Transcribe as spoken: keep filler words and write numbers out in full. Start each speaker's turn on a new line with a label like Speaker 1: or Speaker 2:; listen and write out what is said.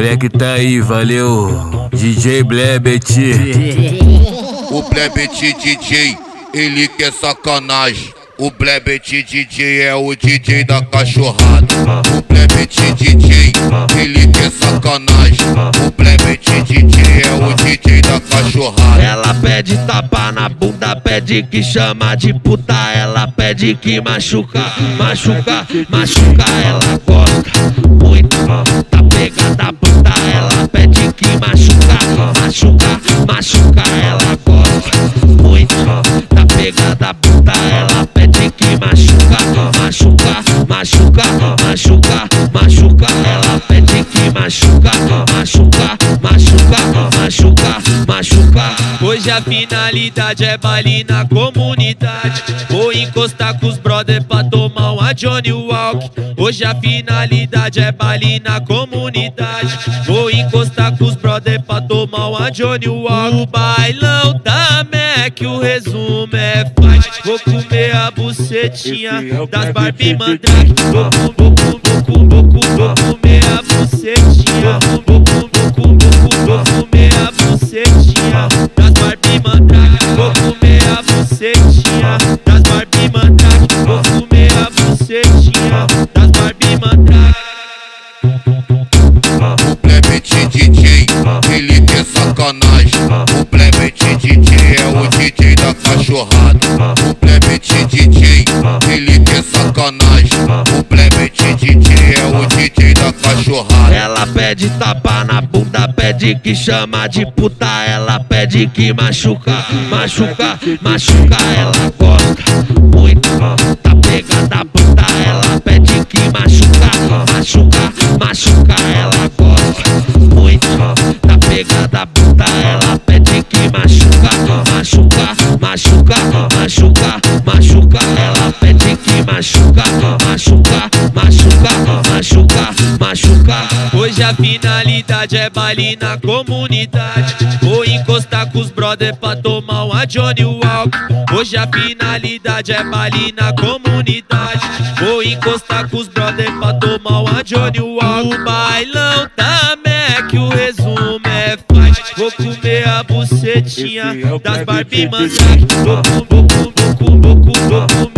Speaker 1: moleque tá aí, valeu. D J Blebet.
Speaker 2: O Blebet D J, ele quer sacanagem. O Blebet D J é o D J da cachorrada. O Blebet D J, ele quer sacanagem. O Blebet D J é o D J da cachorrada.
Speaker 3: Ela pede tapa na bunda, pede que chama de puta. Ela pede que machuca, machuca, machuca. Ela gosta muito da pegada puta. Ela pede que machuca, machuca, machuca. Ela gosta muito da pegada puta. Ela pede que machuca, machuca, machuca, machuca, machuca. Ela pede que machuca, machuca, machuca, machuca, machuca.
Speaker 4: Hoje a finalidade é baile na comunidade. Vou encostar com os brother pra tomar uma Johnny Walk. Hoje a finalidade é baile na comunidade. Vou encostar com os brother pra tomar uma Johnny Walk. O bailão da Mac, o resumo é fight. Vou comer a bucetinha das Barbie Mandrake. Vou, vou, vou, vou, vou, vou, vou comer a bucetinha. Vou, vou, vou, vou, vou, vou comer a bucetinha das Barbie Mandrake. Vou comer a bucetinha das Barbie Mandrake. Vou comer a bucetinha das Barbie Mandrake.
Speaker 2: O Blebet D J, ele quer sacanagem. O Blebet D J é o D J da cachorrada. O Blebet D J, ele quer sacanagem. O Blebet D J é o D J da cachorrada.
Speaker 3: Ela pede tapa na bunda, pede que chama de puta. Ela pede que machuca, machuca, machuca. Ela gosta muito da pegada puta. Ela pede que machuca, machuca, machuca. Ela gosta muito da pegada puta. Ela pede que machuca, machuca, machuca, machuca, machuca. Ela pede que machuca, machuca, machuca, machuca, machuca.
Speaker 4: Hoje a finalidade é baile na comunidade. Vou encostar com os brother pra tomar uma Johnny Walk. Hoje a finalidade é baile na comunidade. Vou encostar com os brother pra tomar uma Johnny Walk. O bailão da Mac, o resumo é fight. Vou comer a bucetinha das Barbie Mandrake. Vou, vou, vou, vou, vou, vou, vou, vou comer